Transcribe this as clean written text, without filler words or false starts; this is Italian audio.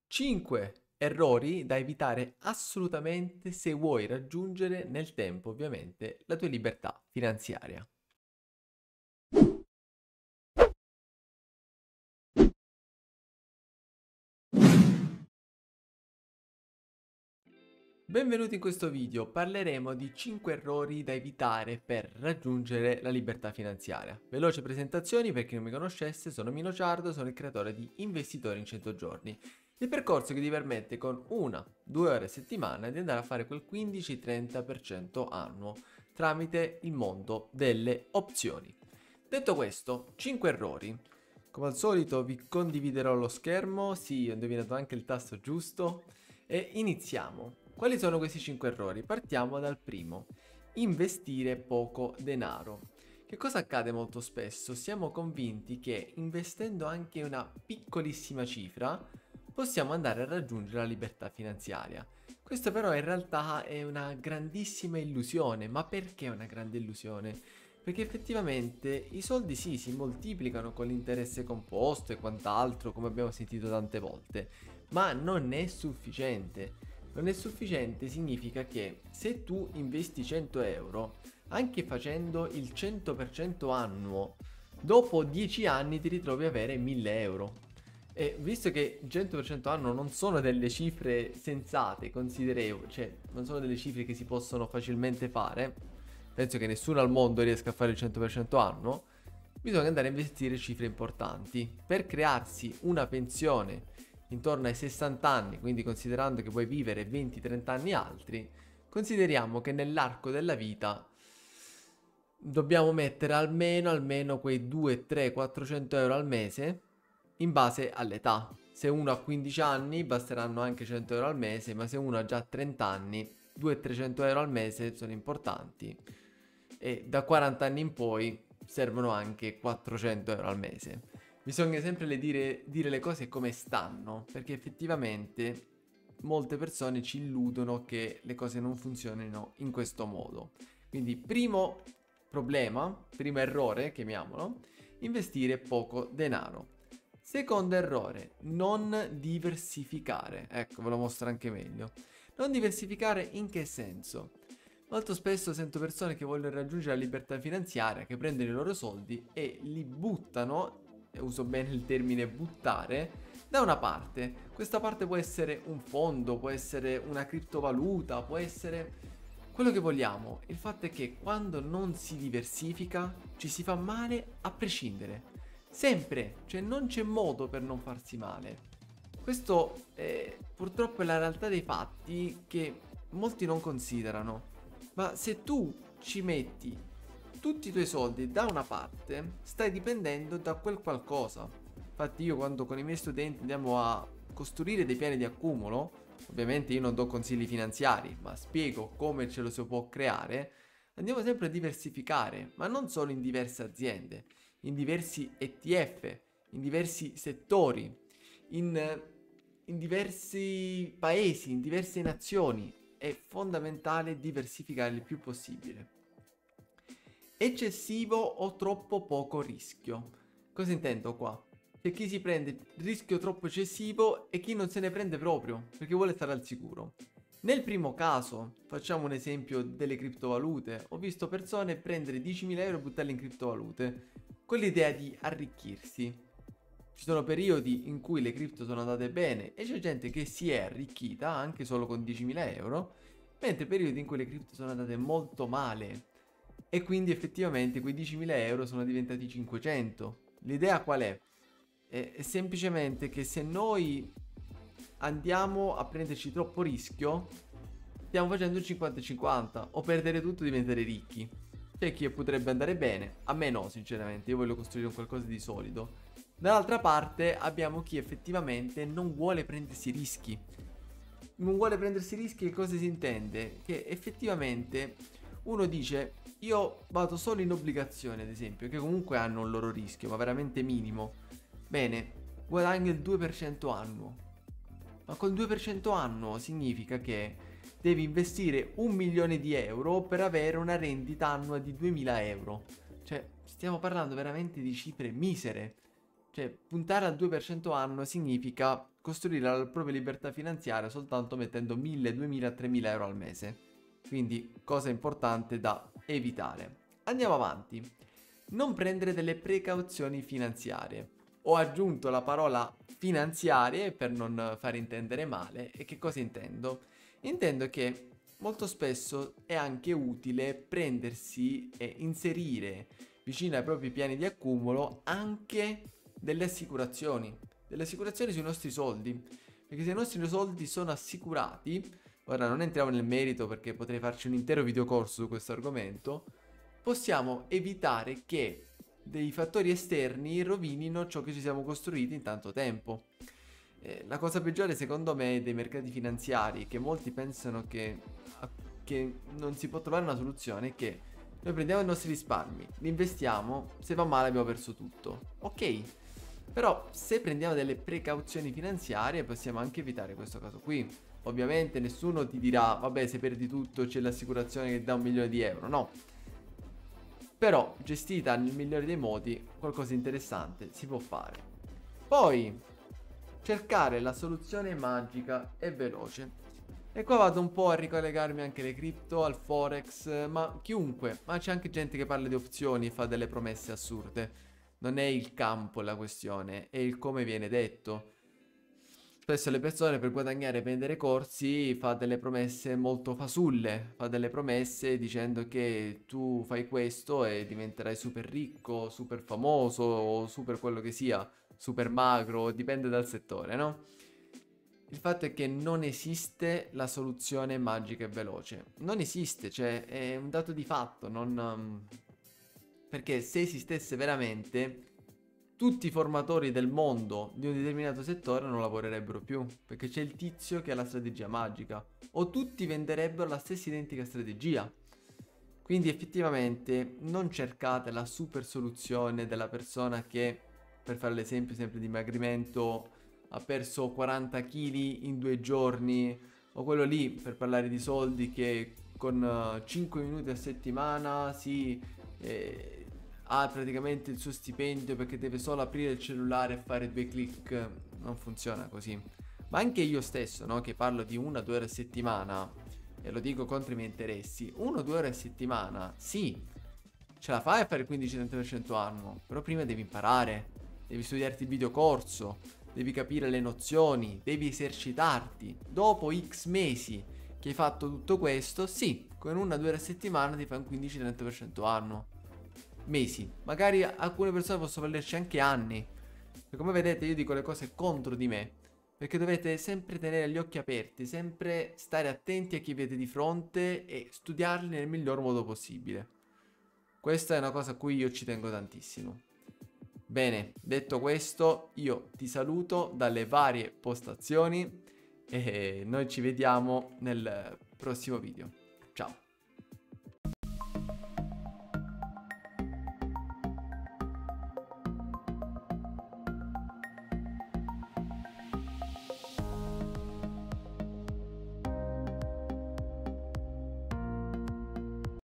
5 errori da evitare assolutamente se vuoi raggiungere nel tempo, ovviamente, la tua libertà finanziaria. Benvenuti in questo video, parleremo di 5 errori da evitare per raggiungere la libertà finanziaria. Veloce presentazioni, per chi non mi conoscesse, sono Mino Ciardo, sono il creatore di Investitori in 100 giorni. Il percorso che ti permette con 1-2 ore a settimana di andare a fare quel 15-30% annuo tramite il mondo delle opzioni. Detto questo, 5 errori. Come al solito vi condividerò lo schermo, sì, ho indovinato anche il tasto giusto, e iniziamo. Quali sono questi 5 errori? Partiamo dal primo. Investire poco denaro. Che cosa accade molto spesso? Siamo convinti che investendo anche una piccolissima cifra possiamo andare a raggiungere la libertà finanziaria. Questo però in realtà è una grandissima illusione. Ma perché una grande illusione? Perché effettivamente i soldi sì, si moltiplicano con l'interesse composto e quant'altro, come abbiamo sentito tante volte, ma non è sufficiente. Non è sufficiente significa che se tu investi 100 euro, anche facendo il 100% annuo, dopo 10 anni ti ritrovi a avere 1000 euro. E visto che il 100% anno non sono delle cifre sensate, considerevoli, cioè non sono delle cifre che si possono facilmente fare, penso che nessuno al mondo riesca a fare il 100% anno, bisogna andare a investire cifre importanti per crearsi una pensione intorno ai 60 anni, quindi considerando che puoi vivere 20-30 anni altri, consideriamo che nell'arco della vita dobbiamo mettere almeno quei 2, 3, 400 euro al mese in base all'età. Se uno ha 15 anni basteranno anche 100 euro al mese, ma se uno ha già 30 anni 200-300 euro al mese sono importanti e da 40 anni in poi servono anche 400 euro al mese. Bisogna sempre dire le cose come stanno, perché effettivamente molte persone ci illudono che le cose non funzionino in questo modo. Quindi primo problema, primo errore, chiamiamolo, investire poco denaro. Secondo errore, non diversificare. Ecco, ve lo mostro anche meglio. Non diversificare in che senso? Molto spesso sento persone che vogliono raggiungere la libertà finanziaria, che prendono i loro soldi e li buttano, e uso bene il termine buttare, da una parte. Questa parte può essere un fondo, può essere una criptovaluta, può essere quello che vogliamo. Il fatto è che quando non si diversifica ci si fa male a prescindere. Sempre, cioè non c'è modo per non farsi male. Questo purtroppo è la realtà dei fatti che molti non considerano. Ma se tu ci metti tutti i tuoi soldi da una parte, stai dipendendo da quel qualcosa. Infatti io quando con i miei studenti andiamo a costruire dei piani di accumulo, ovviamente io non do consigli finanziari, ma spiego come ce lo si può creare, andiamo sempre a diversificare, ma non solo in diverse aziende, in diversi ETF, in diversi settori, in, in diversi paesi, in diverse nazioni. È fondamentale diversificare il più possibile. Eccessivo o troppo poco rischio. Cosa intendo qua? C'è chi si prende il rischio troppo eccessivo e chi non se ne prende proprio perché vuole stare al sicuro. Nel primo caso, facciamo un esempio delle criptovalute, ho visto persone prendere 10.000 euro e buttarli in criptovalute con l'idea di arricchirsi. Ci sono periodi in cui le cripto sono andate bene e c'è gente che si è arricchita anche solo con 10.000 euro, mentre periodi in cui le cripto sono andate molto male e quindi effettivamente quei 10.000 euro sono diventati 500. L'idea qual è? È semplicemente che se noi andiamo a prenderci troppo rischio, stiamo facendo il 50-50, o perdere tutto e diventare ricchi. C'è chi potrebbe andare bene, a me no sinceramente, io voglio costruire un qualcosa di solido. Dall'altra parte abbiamo chi effettivamente non vuole prendersi rischi. Non vuole prendersi rischi, che cosa si intende? Che effettivamente uno dice io vado solo in obbligazioni ad esempio, che comunque hanno un loro rischio, ma veramente minimo. Bene, guadagno il 2% annuo. Ma col 2% annuo significa che devi investire 1 milione di euro per avere una rendita annua di 2000 euro. Cioè, stiamo parlando veramente di cifre misere. Cioè, puntare al 2% anno significa costruire la propria libertà finanziaria soltanto mettendo 1000, 2000, 3000 euro al mese. Quindi cosa importante da evitare. Andiamo avanti. Non prendere delle precauzioni finanziarie. Ho aggiunto la parola finanziarie per non far intendere male. E che cosa intendo? Intendo che molto spesso è anche utile prendersi e inserire vicino ai propri piani di accumulo anche delle assicurazioni sui nostri soldi, perché se i nostri soldi sono assicurati, ora non entriamo nel merito perché potrei farci un intero videocorso su questo argomento, possiamo evitare che dei fattori esterni rovinino ciò che ci siamo costruiti in tanto tempo. La cosa peggiore secondo me dei mercati finanziari, che molti pensano che non si può trovare una soluzione, è che noi prendiamo i nostri risparmi, li investiamo, se va male abbiamo perso tutto. Ok, però se prendiamo delle precauzioni finanziarie possiamo anche evitare questo caso qui. Ovviamente nessuno ti dirà, vabbè, se perdi tutto c'è l'assicurazione che dà 1.000.000 euro, no. Però gestita nel migliore dei modi qualcosa di interessante si può fare. Poi cercare la soluzione magica e veloce. E qua vado un po' a ricollegarmi anche alle cripto, al forex, ma chiunque, ma c'è anche gente che parla di opzioni e fa delle promesse assurde. Non è il campo la questione, è il come viene detto. Spesso le persone per guadagnare e vendere corsi fa delle promesse molto fasulle, fa delle promesse dicendo che tu fai questo e diventerai super ricco, super famoso o super quello che sia, super magro, dipende dal settore, no? Il fatto è che non esiste la soluzione magica e veloce. Non esiste, cioè è un dato di fatto, perché se esistesse veramente, tutti i formatori del mondo di un determinato settore non lavorerebbero più, perché c'è il tizio che ha la strategia magica, o tutti venderebbero la stessa identica strategia. Quindi effettivamente non cercate la super soluzione della persona che, per fare l'esempio sempre di dimagrimento, ha perso 40 kg in 2 giorni, o quello lì, per parlare di soldi, che con 5 minuti a settimana ha praticamente il suo stipendio perché deve solo aprire il cellulare e fare 2 click. Non funziona così. Ma anche io stesso, no, che parlo di 1-2 ore a settimana, e lo dico contro i miei interessi, 1-2 ore a settimana, sì, ce la fai a fare il 15-30% annuo, però prima devi imparare, devi studiarti il videocorso, devi capire le nozioni, devi esercitarti. Dopo X mesi che hai fatto tutto questo, sì, con 1-2 ore a settimana ti fai un 15-30% annuo. Mesi, magari alcune persone possono volerci anche anni. E come vedete io dico le cose contro di me, perché dovete sempre tenere gli occhi aperti, sempre stare attenti a chi avete di fronte e studiarli nel miglior modo possibile. Questa è una cosa a cui io ci tengo tantissimo. Bene, detto questo, io ti saluto dalle varie postazioni e noi ci vediamo nel prossimo video. Ciao!